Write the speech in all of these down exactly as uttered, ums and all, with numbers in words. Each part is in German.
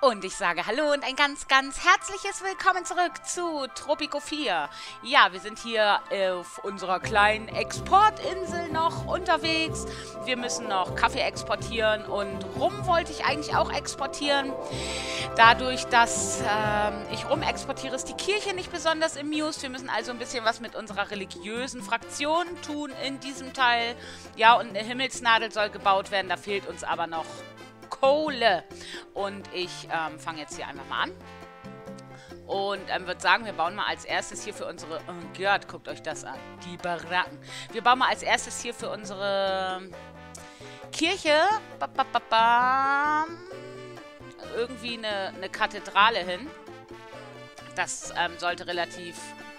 Und ich sage Hallo und ein ganz, ganz herzliches Willkommen zurück zu Tropico vier. Ja, wir sind hier auf unserer kleinen Exportinsel noch unterwegs. Wir müssen noch Kaffee exportieren und Rum wollte ich eigentlich auch exportieren. Dadurch, dass ähm, ich Rum exportiere, ist die Kirche nicht besonders amused. Wir müssen also ein bisschen was mit unserer religiösen Fraktion tun in diesem Teil. Ja, und eine Himmelsnadel soll gebaut werden, da fehlt uns aber noch Kohle. Und ich ähm, fange jetzt hier einfach mal an. Und ähm, würde sagen, wir bauen mal als erstes hier für unsere... Oh Gott, guckt euch das an. Die Baracken. Wir bauen mal als erstes hier für unsere Kirche ba, ba, ba, ba, irgendwie eine, eine Kathedrale hin. Das ähm, sollte relativ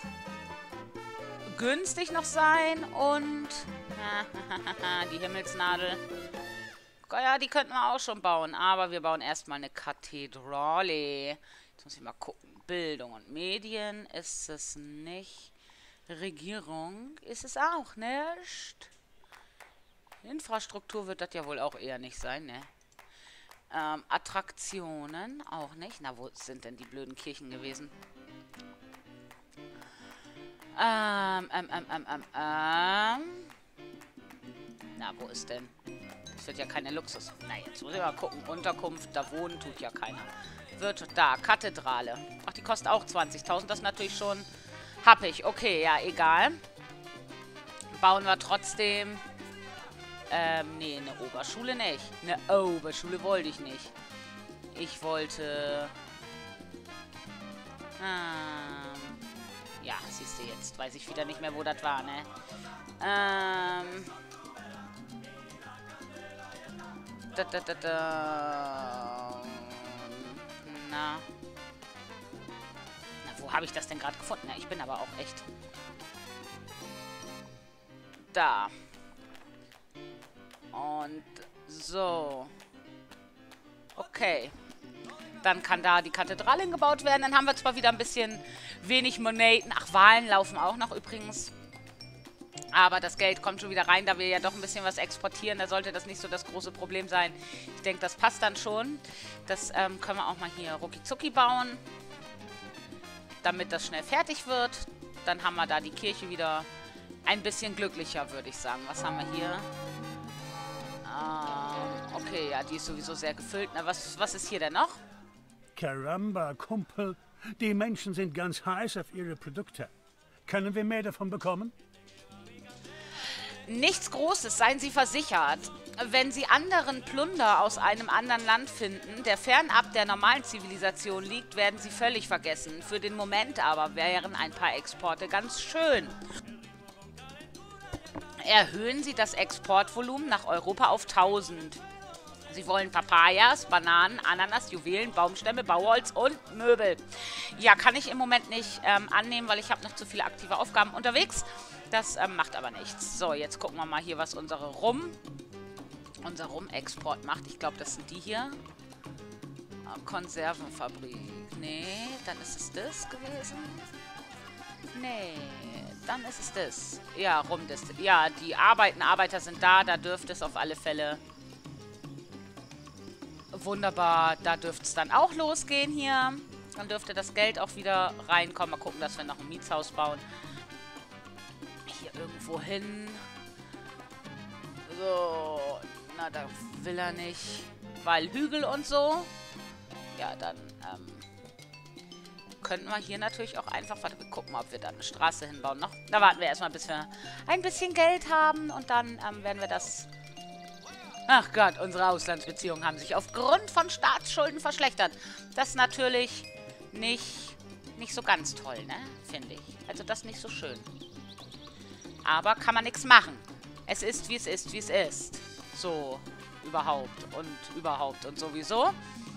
günstig noch sein. Und die Himmelsnadel... Ja, die könnten wir auch schon bauen, aber wir bauen erstmal eine Kathedrale. Jetzt muss ich mal gucken. Bildung und Medien ist es nicht. Regierung ist es auch nicht. Infrastruktur wird das ja wohl auch eher nicht sein, ne? Ähm, Attraktionen auch nicht. Na, wo sind denn die blöden Kirchen gewesen? Ähm, ähm, ähm, ähm, ähm, ähm. Na, wo ist denn? Das wird ja keine Luxus. Na, jetzt muss ich mal gucken. Unterkunft, da wohnen tut ja keiner. Wird da, Kathedrale. Ach, die kostet auch zwanzigtausend. Das ist natürlich schon happig. Okay, ja, egal. Bauen wir trotzdem... Ähm, nee, eine Oberschule nicht. Eine Oberschule wollte ich nicht. Ich wollte... Ähm... Ja, siehst du, jetzt weiß ich wieder nicht mehr, wo das war, ne? Ähm... Da, da, da, da. Na. Na, wo habe ich das denn gerade gefunden? Na, ich bin aber auch echt... Da. Und so. Okay. Dann kann da die Kathedrale hingebaut werden. Dann haben wir zwar wieder ein bisschen wenig Monaten. Ach, Wahlen laufen auch noch übrigens. Aber das Geld kommt schon wieder rein, da wir ja doch ein bisschen was exportieren. Da sollte das nicht so das große Problem sein. Ich denke, das passt dann schon. Das ähm, können wir auch mal hier rucki-zucki bauen. Damit das schnell fertig wird. Dann haben wir da die Kirche wieder ein bisschen glücklicher, würde ich sagen. Was haben wir hier? Ähm, okay, ja, die ist sowieso sehr gefüllt. Na, was, was ist hier denn noch? Caramba, Kumpel. Die Menschen sind ganz heiß auf ihre Produkte. Können wir mehr davon bekommen? Nichts Großes, seien Sie versichert. Wenn Sie anderen Plunder aus einem anderen Land finden, der fernab der normalen Zivilisation liegt, werden Sie völlig vergessen. Für den Moment aber wären ein paar Exporte ganz schön. Erhöhen Sie das Exportvolumen nach Europa auf tausend. Sie wollen Papayas, Bananen, Ananas, Juwelen, Baumstämme, Bauholz und Möbel. Ja, kann ich im Moment nicht ähm, annehmen, weil ich habe noch zu viele aktive Aufgaben unterwegs. Das ähm, macht aber nichts. So, jetzt gucken wir mal hier, was unsere Rum, unser Rum-Export macht. Ich glaube, das sind die hier. Konservenfabrik. Nee, dann ist es das gewesen. Nee, dann ist es das. Ja, Rum, das. Ja, die Arbeiten, Arbeiter sind da. Da dürfte es auf alle Fälle... Wunderbar, da dürfte es dann auch losgehen hier. Dann dürfte das Geld auch wieder reinkommen. Mal gucken, dass wir noch ein Mietshaus bauen. Hier irgendwo hin. So, na, da will er nicht. Weil Hügel und so. Ja, dann ähm, könnten wir hier natürlich auch einfach... Warte, wir gucken mal, ob wir da eine Straße hinbauen noch. Da warten wir erstmal, bis wir ein bisschen Geld haben. Und dann ähm, werden wir das... Ach Gott, unsere Auslandsbeziehungen haben sich aufgrund von Staatsschulden verschlechtert. Das ist natürlich nicht, nicht so ganz toll, ne? Finde ich. Also das ist nicht so schön. Aber kann man nichts machen. Es ist, wie es ist, wie es ist. So, überhaupt und überhaupt und sowieso.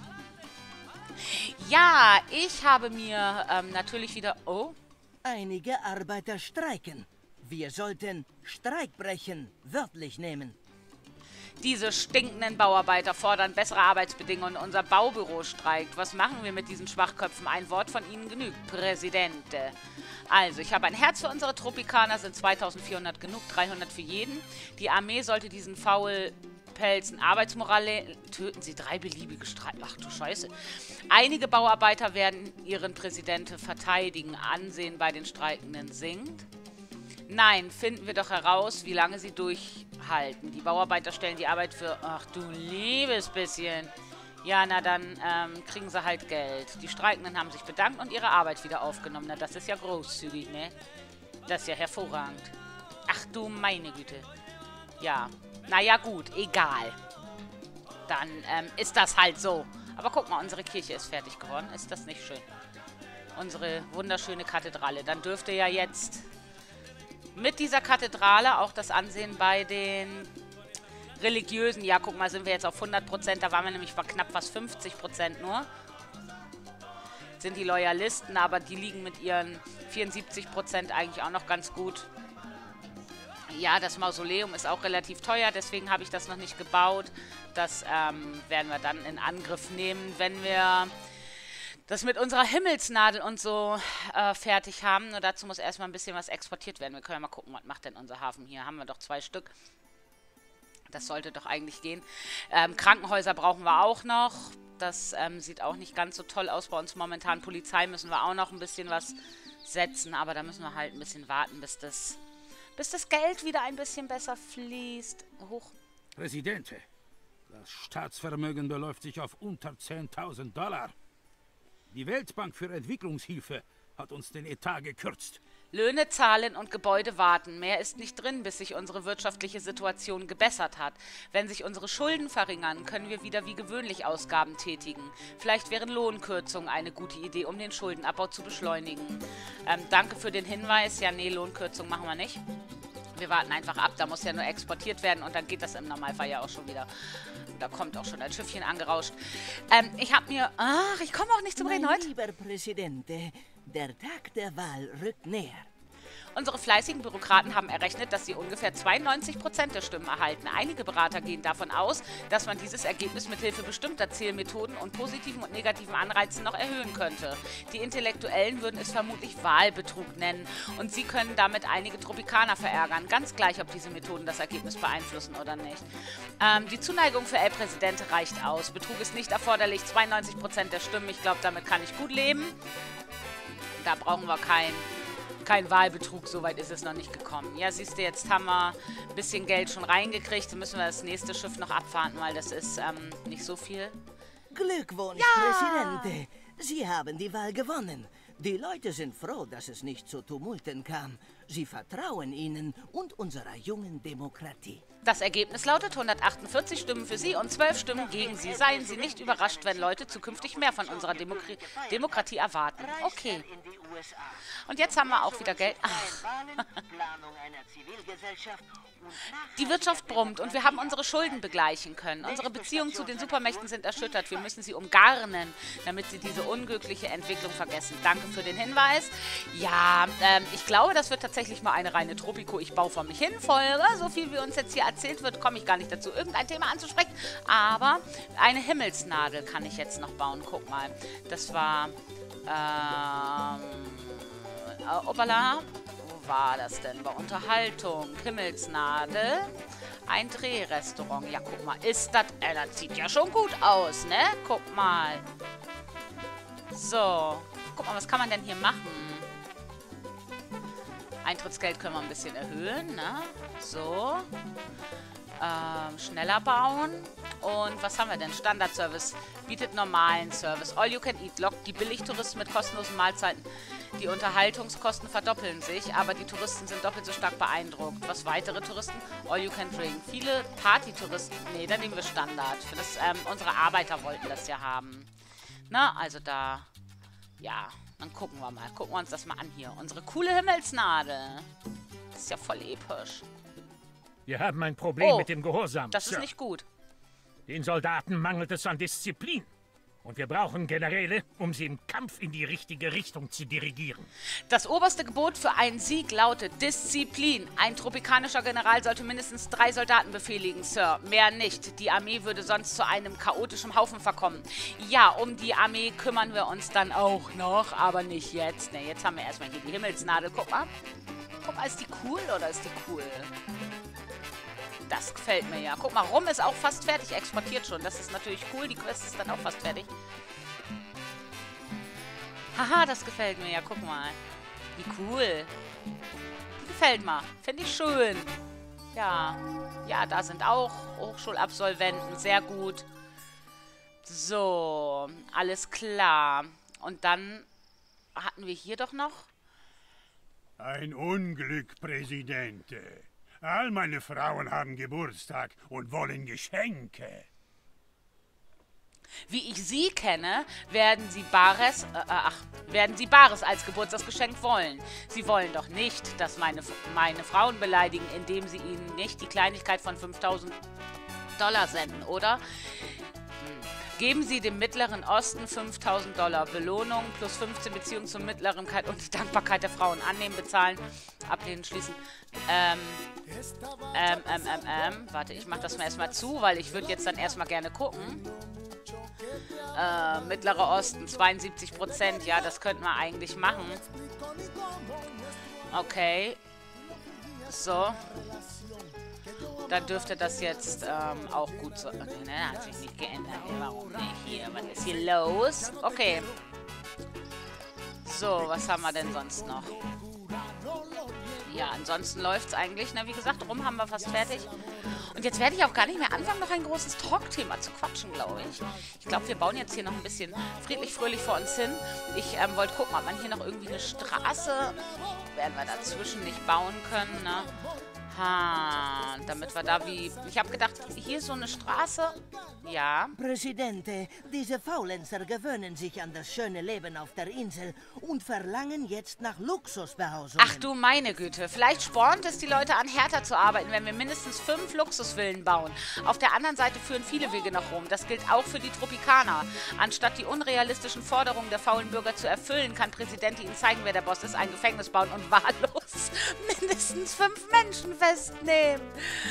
Ja, ich habe mir ähm, natürlich wieder... Oh. Einige Arbeiter streiken. Wir sollten Streikbrechen wörtlich nehmen. Diese stinkenden Bauarbeiter fordern bessere Arbeitsbedingungen. Unser Baubüro streikt. Was machen wir mit diesen Schwachköpfen? Ein Wort von ihnen genügt. Präsidente. Also, ich habe ein Herz für unsere Tropikaner. Sind zweitausendvierhundert genug. dreihundert für jeden. Die Armee sollte diesen faul Pelzen. Arbeitsmoral töten sie drei beliebige Streik. Ach du Scheiße. Einige Bauarbeiter werden ihren Präsidenten verteidigen. Ansehen bei den Streikenden sinkt. Nein, finden wir doch heraus, wie lange sie durchhalten. Die Bauarbeiter stellen die Arbeit für... Ach du liebes bisschen. Ja, na dann ähm, kriegen sie halt Geld. Die Streikenden haben sich bedankt und ihre Arbeit wieder aufgenommen. Na, das ist ja großzügig, ne? Das ist ja hervorragend. Ach du meine Güte. Ja. Naja, gut. Egal. Dann ähm, ist das halt so. Aber guck mal, unsere Kirche ist fertig geworden. Ist das nicht schön? Unsere wunderschöne Kathedrale. Dann dürfte ja jetzt... mit dieser Kathedrale auch das Ansehen bei den Religiösen. Ja, guck mal, sind wir jetzt auf hundert Prozent. Da waren wir nämlich bei knapp fast fünfzig Prozent nur. Sind die Loyalisten, aber die liegen mit ihren vierundsiebzig Prozent eigentlich auch noch ganz gut. Ja, das Mausoleum ist auch relativ teuer, deswegen habe ich das noch nicht gebaut. Das ähm, werden wir dann in Angriff nehmen, wenn wir... das mit unserer Himmelsnadel und so äh, fertig haben. Nur dazu muss erstmal ein bisschen was exportiert werden. Wir können ja mal gucken, was macht denn unser Hafen hier. Haben wir doch zwei Stück. Das sollte doch eigentlich gehen. Ähm, Krankenhäuser brauchen wir auch noch. Das ähm, sieht auch nicht ganz so toll aus bei uns momentan. Polizei müssen wir auch noch ein bisschen was setzen. Aber da müssen wir halt ein bisschen warten, bis das, bis das Geld wieder ein bisschen besser fließt. Hoch. Präsident, das Staatsvermögen beläuft sich auf unter zehntausend Dollar. Die Weltbank für Entwicklungshilfe hat uns den Etat gekürzt. Löhne zahlen und Gebäude warten. Mehr ist nicht drin, bis sich unsere wirtschaftliche Situation gebessert hat. Wenn sich unsere Schulden verringern, können wir wieder wie gewöhnlich Ausgaben tätigen. Vielleicht wären Lohnkürzungen eine gute Idee, um den Schuldenabbau zu beschleunigen. Ähm, danke für den Hinweis. Ja, nee, Lohnkürzungen machen wir nicht. Wir warten einfach ab. Da muss ja nur exportiert werden und dann geht das im Normalfall ja auch schon wieder. Da kommt auch schon ein Schiffchen angerauscht. Ähm, ich habe mir... Ach, ich komme auch nicht zum Reden Mein heute. lieber Präsident, der Tag der Wahl rückt näher. Unsere fleißigen Bürokraten haben errechnet, dass sie ungefähr zweiundneunzig Prozent der Stimmen erhalten. Einige Berater gehen davon aus, dass man dieses Ergebnis mithilfe bestimmter Zählmethoden und positiven und negativen Anreizen noch erhöhen könnte. Die Intellektuellen würden es vermutlich Wahlbetrug nennen und sie können damit einige Tropikaner verärgern, ganz gleich, ob diese Methoden das Ergebnis beeinflussen oder nicht. Ähm, die Zuneigung für El Presidente reicht aus. Betrug ist nicht erforderlich, zweiundneunzig Prozent der Stimmen, ich glaube, damit kann ich gut leben. Da brauchen wir keinen... Kein Wahlbetrug, soweit ist es noch nicht gekommen. Ja, siehst du, jetzt haben wir ein bisschen Geld schon reingekriegt. Dann müssen wir das nächste Schiff noch abfahren, weil das ist ähm, nicht so viel. Glückwunsch, Ja! Präsident. Sie haben die Wahl gewonnen. Die Leute sind froh, dass es nicht zu Tumulten kam. Sie vertrauen Ihnen und unserer jungen Demokratie. Das Ergebnis lautet hundertachtundvierzig Stimmen für Sie und zwölf Stimmen gegen Sie. Seien Sie nicht überrascht, wenn Leute zukünftig mehr von unserer Demokri Demokratie erwarten. Okay. Und jetzt haben wir auch wieder Geld. Ach. Die Wirtschaft brummt und wir haben unsere Schulden begleichen können. Unsere Beziehungen zu den Supermächten sind erschüttert. Wir müssen sie umgarnen, damit sie diese unglückliche Entwicklung vergessen. Danke für den Hinweis. Ja, ähm, ich glaube, das wird tatsächlich mal eine reine Tropico. Ich baue vor mich hin Folge. So viel wie uns jetzt hier erzählt wird, komme ich gar nicht dazu, irgendein Thema anzusprechen. Aber eine Himmelsnadel kann ich jetzt noch bauen. Guck mal. Das war... Ähm... Äh, Opala. Wo war das denn? Bei Unterhaltung. Himmelsnadel. Ein Drehrestaurant. Ja, guck mal. Ist das... Äh, das sieht ja schon gut aus, ne? Guck mal. So. Guck mal, was kann man denn hier machen? Eintrittsgeld können wir ein bisschen erhöhen, ne? So. Ähm, schneller bauen. Und was haben wir denn? Standardservice bietet normalen Service. All you can eat lockt die Billigtouristen mit kostenlosen Mahlzeiten. Die Unterhaltungskosten verdoppeln sich, aber die Touristen sind doppelt so stark beeindruckt. Was weitere Touristen? All you can drink. Viele Partytouristen. Nee, dann nehmen wir Standard. Für das, ähm, unsere Arbeiter wollten das ja haben. Na, also da. Ja, dann gucken wir mal. Gucken wir uns das mal an hier. Unsere coole Himmelsnadel. Das ist ja voll episch. Wir haben ein Problem Oh, mit dem Gehorsam. Das ist Sir. nicht gut. Den Soldaten mangelt es an Disziplin. Und wir brauchen Generäle, um sie im Kampf in die richtige Richtung zu dirigieren. Das oberste Gebot für einen Sieg lautet Disziplin. Ein tropikanischer General sollte mindestens drei Soldaten befehligen, Sir. Mehr nicht. Die Armee würde sonst zu einem chaotischen Haufen verkommen. Ja, um die Armee kümmern wir uns dann auch noch, aber nicht jetzt. Ne, jetzt haben wir erstmal hier die Himmelsnadel. Guck mal. Guck mal, ist die cool oder ist die cool? Das gefällt mir ja. Guck mal, Rum ist auch fast fertig, exportiert schon. Das ist natürlich cool. Die Quest ist dann auch fast fertig. Haha, das gefällt mir ja. Guck mal. Wie cool. Gefällt mir. Finde ich schön. Ja. Ja, da sind auch Hochschulabsolventen. Sehr gut. So. Alles klar. Und dann hatten wir hier doch noch... Ein Unglück, Präsidente. All meine Frauen haben Geburtstag und wollen Geschenke. Wie ich sie kenne, werden sie Bares, äh, ach, werden sie Bares als Geburtstagsgeschenk wollen. Sie wollen doch nicht, dass meine, meine Frauen beleidigen, indem sie ihnen nicht die Kleinigkeit von fünftausend Dollar senden, oder? Hm. Geben Sie dem Mittleren Osten fünftausend Dollar Belohnung plus fünfzehn Beziehungen zur Mittleren und die Dankbarkeit der Frauen annehmen, bezahlen, ablehnen, schließen. Ähm, ähm, ähm, ähm, ähm, warte, ich mache das mal erstmal zu, weil ich würde jetzt dann erstmal gerne gucken. Äh, Mittlerer Osten, zweiundsiebzig Prozent, ja, das könnten wir eigentlich machen. Okay. So. Dann dürfte das jetzt ähm, auch gut so... Okay, ne, hat sich nicht geändert. Warum nicht? Hier, was ist hier los? Okay. So, was haben wir denn sonst noch? Ja, ansonsten läuft es eigentlich. Na, wie gesagt, Rum haben wir fast fertig. Und jetzt werde ich auch gar nicht mehr anfangen, noch ein großes Talk-Thema zu quatschen, glaube ich. Ich glaube, wir bauen jetzt hier noch ein bisschen friedlich, fröhlich vor uns hin. Ich ähm, wollte gucken, ob man hier noch irgendwie eine Straße... werden wir dazwischen nicht bauen können, ne? Ha, damit wir da wie... Ich habe gedacht, hier ist so eine Straße. Ja. Präsidente, diese Faulenzer gewöhnen sich an das schöne Leben auf der Insel und verlangen jetzt nach Luxusbehausungen. Ach du meine Güte. Vielleicht spornt es die Leute an, härter zu arbeiten, wenn wir mindestens fünf Luxusvillen bauen. Auf der anderen Seite führen viele Wege nach Rom. Das gilt auch für die Tropikaner. Anstatt die unrealistischen Forderungen der faulen Bürger zu erfüllen, kann Präsident ihnen zeigen, wer der Boss ist, ein Gefängnis bauen und wahllos mindestens fünf Menschen festnehmen.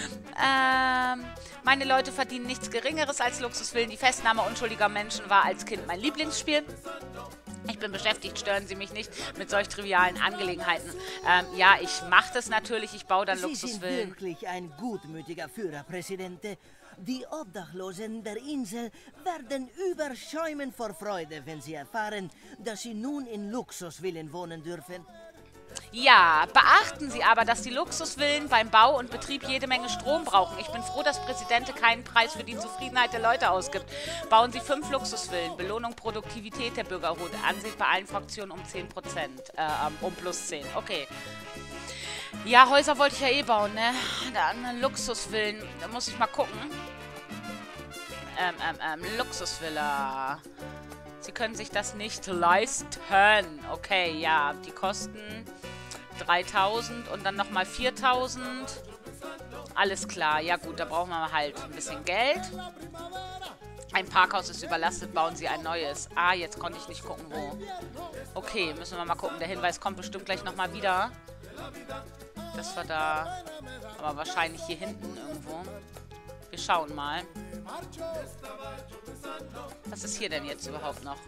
Ähm, meine Leute verdienen nichts Geringeres als Luxusvillen. Die Festnahme unschuldiger Menschen war als Kind mein Lieblingsspiel. Ich bin beschäftigt, stören Sie mich nicht mit solch trivialen Angelegenheiten. Ähm, ja, ich mache das natürlich, ich baue dann Sie Luxusvillen. sind wirklich ein gutmütiger Führer, Präsidente. Die Obdachlosen der Insel werden überschäumen vor Freude, wenn sie erfahren, dass sie nun in Luxusvillen wohnen dürfen. Ja, beachten Sie aber, dass die Luxusvillen beim Bau und Betrieb jede Menge Strom brauchen. Ich bin froh, dass Präsident keinen Preis für die Zufriedenheit der Leute ausgibt. Bauen Sie fünf Luxusvillen. Belohnung Produktivität der Bürger holt Ansehen bei allen Fraktionen um zehn Prozent. Äh, um plus zehn. Okay. Ja, Häuser wollte ich ja eh bauen, ne? Dann Luxusvillen. Da muss ich mal gucken. Ähm, ähm, ähm, Luxusvilla. Sie können sich das nicht leisten. Okay, ja, die kosten dreitausend und dann nochmal viertausend. Alles klar, ja gut, da brauchen wir halt ein bisschen Geld. Ein Parkhaus ist überlastet, bauen Sie ein neues. Ah, jetzt konnte ich nicht gucken, wo. Okay, müssen wir mal gucken. Der Hinweis kommt bestimmt gleich nochmal wieder. Das war da, aber wahrscheinlich hier hinten irgendwo. Wir schauen mal. Was ist hier denn jetzt überhaupt noch?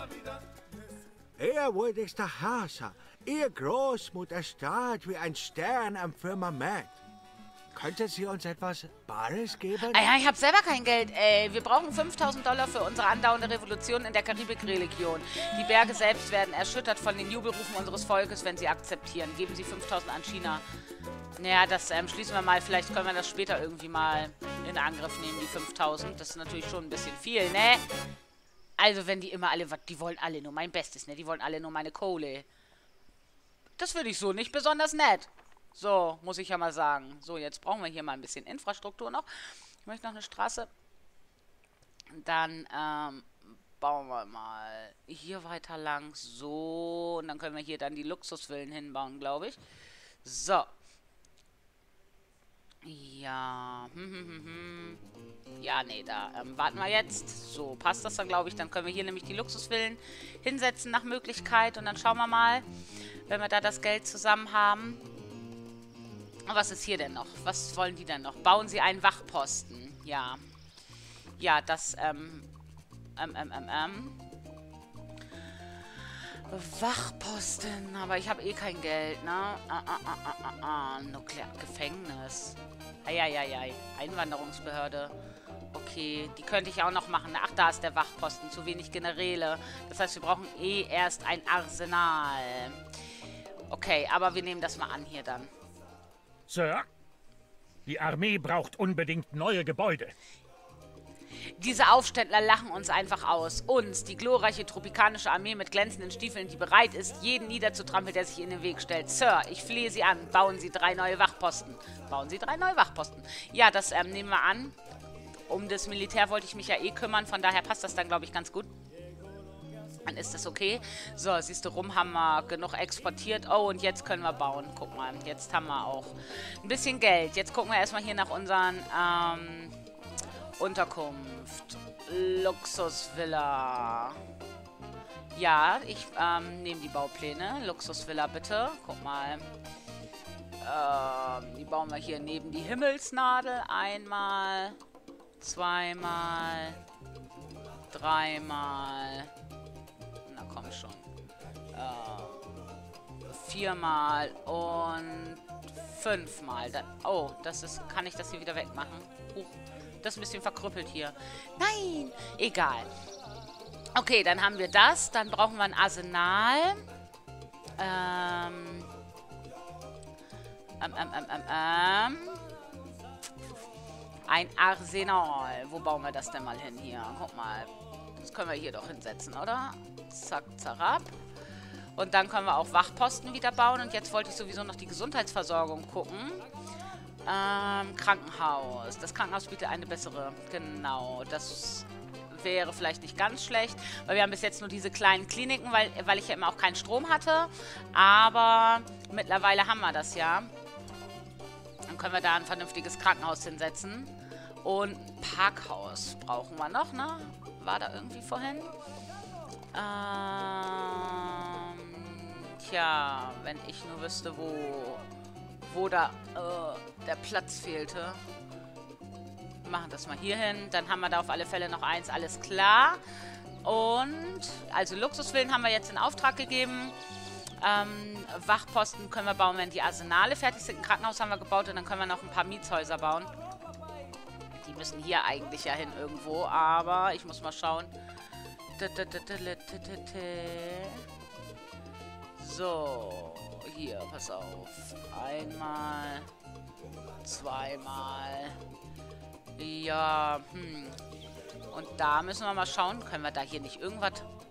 Er wurde Stachasa. Ihr Großmutter strahlt wie ein Stern am Firmament. Könnte sie uns etwas Bares geben? Ah ja, ich habe selber kein Geld, ey. Wir brauchen fünftausend Dollar für unsere andauernde Revolution in der Karibik-Religion. Die Berge selbst werden erschüttert von den Jubelrufen unseres Volkes, wenn sie akzeptieren. Geben Sie fünftausend an China. Naja, das ähm, schließen wir mal. Vielleicht können wir das später irgendwie mal in Angriff nehmen, die fünftausend. Das ist natürlich schon ein bisschen viel, ne? Also, wenn die immer alle... Die wollen alle nur mein Bestes, ne? Die wollen alle nur meine Kohle. Das finde ich so nicht besonders nett. So, muss ich ja mal sagen. So, jetzt brauchen wir hier mal ein bisschen Infrastruktur noch. Ich möchte noch eine Straße. Dann ähm, bauen wir mal hier weiter lang. So, und dann können wir hier dann die Luxusvillen hinbauen, glaube ich. So. Ja. Hm, hm, hm, hm. Ja, nee, da ähm, warten wir jetzt. So, passt das dann, glaube ich. Dann können wir hier nämlich die Luxusvillen hinsetzen nach Möglichkeit. Und dann schauen wir mal, wenn wir da das Geld zusammen haben. Was ist hier denn noch? Was wollen die denn noch? Bauen sie einen Wachposten. Ja. Ja, das, ähm, ähm, ähm, ähm, ähm. Wachposten, aber ich habe eh kein Geld, ne? Ah, ah, ah, ah, ah, ah. Nukleargefängnis. Eieiei. Einwanderungsbehörde. Okay, die könnte ich auch noch machen. Ach, da ist der Wachposten. Zu wenig Generäle. Das heißt, wir brauchen eh erst ein Arsenal. Okay, aber wir nehmen das mal an hier dann. Sir, die Armee braucht unbedingt neue Gebäude. Diese Aufständler lachen uns einfach aus. Uns, die glorreiche tropikanische Armee mit glänzenden Stiefeln, die bereit ist, jeden niederzutrampeln, der sich in den Weg stellt. Sir, ich flehe Sie an. Bauen Sie drei neue Wachposten. Bauen Sie drei neue Wachposten. Ja, das ähm, nehmen wir an. Um das Militär wollte ich mich ja eh kümmern. Von daher passt das dann, glaube ich, ganz gut. Dann ist das okay. So, siehst du, rum haben wir genug exportiert. Oh, und jetzt können wir bauen. Guck mal, jetzt haben wir auch ein bisschen Geld. Jetzt gucken wir erstmal hier nach unseren ähm, Unterkunft. Luxusvilla. Ja, ich ähm, nehme die Baupläne. Luxusvilla, bitte. Guck mal. Ähm, die bauen wir hier neben die Himmelsnadel. Einmal, zweimal, dreimal. Na komm schon. Äh, viermal und fünfmal. Da, oh, das ist. Kann ich das hier wieder wegmachen? Huch. Das ist ein bisschen verkrüppelt hier. Nein! Egal. Okay, dann haben wir das. Dann brauchen wir ein Arsenal. Ähm. Ähm, ähm, ähm, ähm, ähm. Ein Arsenal. Wo bauen wir das denn mal hin hier? Guck mal. Das können wir hier doch hinsetzen, oder? Zack, zarab. Und dann können wir auch Wachposten wieder bauen. Und jetzt wollte ich sowieso noch die Gesundheitsversorgung gucken. Ähm, Krankenhaus. Das Krankenhaus bietet eine bessere. Genau, das wäre vielleicht nicht ganz schlecht, weil wir haben bis jetzt nur diese kleinen Kliniken, weil, weil ich ja immer auch keinen Strom hatte. Aber mittlerweile haben wir das ja. Dann können wir da ein vernünftiges Krankenhaus hinsetzen. Und ein Parkhaus brauchen wir noch, ne? War da irgendwie vorhin? Ähm, tja, wenn ich nur wüsste, wo... wo da äh, der Platz fehlte. Wir machen das mal hier hin. Dann haben wir da auf alle Fälle noch eins. Alles klar. Und, also Luxusvillen haben wir jetzt in Auftrag gegeben. Ähm, Wachposten können wir bauen, wenn die Arsenale fertig sind. Ein Krankenhaus haben wir gebaut und dann können wir noch ein paar Mietshäuser bauen. Die müssen hier eigentlich ja hin irgendwo, aber ich muss mal schauen. So, hier, pass auf. Einmal, zweimal. Ja, hm. Und da müssen wir mal schauen, können wir da hier nicht irgendwas...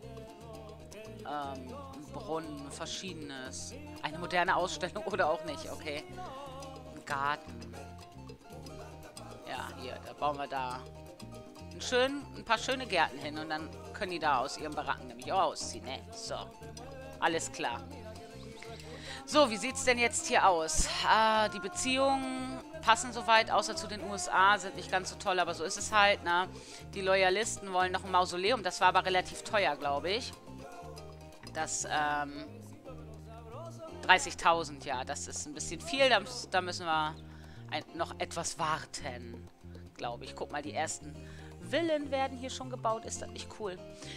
Ähm, Brunnen, verschiedenes. Eine moderne Ausstellung oder auch nicht, okay. Ein Garten. Ja, hier, da bauen wir da ein, schön, ein paar schöne Gärten hin und dann können die da aus ihren Baracken nämlich auch ausziehen, ne? So, alles klar. So, wie sieht's denn jetzt hier aus? Ah, die Beziehungen passen soweit, außer zu den U S A, sind nicht ganz so toll, aber so ist es halt, ne? Die Loyalisten wollen noch ein Mausoleum, das war aber relativ teuer, glaube ich. Das, ähm, dreißigtausend, ja, das ist ein bisschen viel. Da, da müssen wir ein, noch etwas warten, glaube ich. Guck mal, die ersten Villen werden hier schon gebaut. Ist das nicht cool?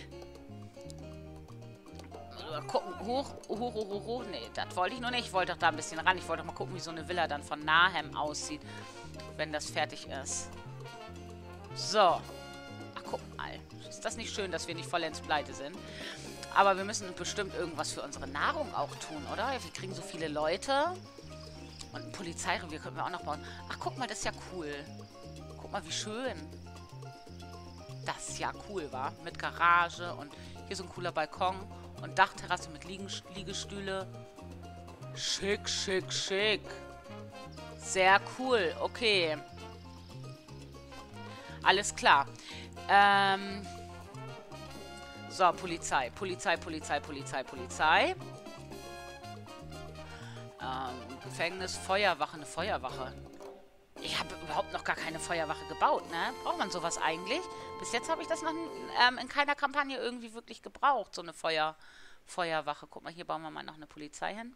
Mal gucken, hoch, hoch, hoch, hoch, hoch. Nee, das wollte ich noch nicht. Ich wollte doch da ein bisschen ran. Ich wollte doch mal gucken, wie so eine Villa dann von nahem aussieht, wenn das fertig ist. So. Ach, guck mal. Ist das nicht schön, dass wir nicht vollends pleite sind? Aber wir müssen bestimmt irgendwas für unsere Nahrung auch tun, oder? Wir kriegen so viele Leute. Und ein Polizeirevier könnten wir auch noch bauen. Ach, guck mal, das ist ja cool. Guck mal, wie schön. Das ist ja cool, wa? Mit Garage und hier so ein cooler Balkon. Und Dachterrasse mit Liegen Liegestühle. Schick, schick, schick. Sehr cool. Okay. Alles klar. Ähm... So, Polizei. Polizei, Polizei, Polizei, Polizei. Ähm, Gefängnis, Feuerwache, eine Feuerwache. Ich habe überhaupt noch gar keine Feuerwache gebaut, ne? Braucht man sowas eigentlich? Bis jetzt habe ich das noch ähm, in keiner Kampagne irgendwie wirklich gebraucht, so eine Feuer, Feuerwache. Guck mal, hier bauen wir mal noch eine Polizei hin.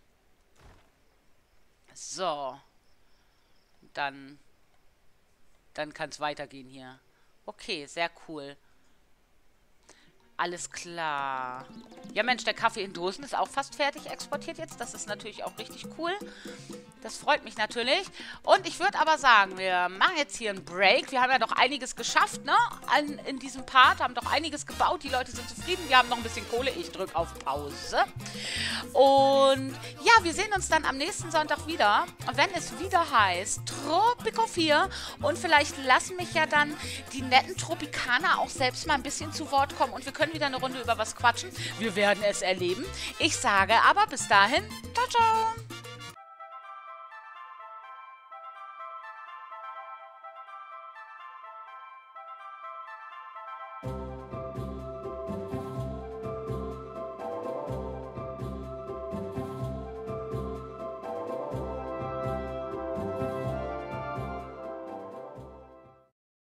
So. Dann, dann kann es weitergehen hier. Okay, sehr cool. Alles klar. Ja, Mensch, der Kaffee in Dosen ist auch fast fertig exportiert jetzt. Das ist natürlich auch richtig cool. Das freut mich natürlich. Und ich würde aber sagen, wir machen jetzt hier einen Break. Wir haben ja doch einiges geschafft, ne? An, in diesem Part haben doch einiges gebaut. Die Leute sind zufrieden. Wir haben noch ein bisschen Kohle. Ich drücke auf Pause. Und ja, wir sehen uns dann am nächsten Sonntag wieder. Und wenn es wieder heißt Tropico vier. Und vielleicht lassen mich ja dann die netten Tropikaner auch selbst mal ein bisschen zu Wort kommen. Und wir können wieder eine Runde über was quatschen. Wir werden es erleben. Ich sage aber bis dahin, ciao, ciao.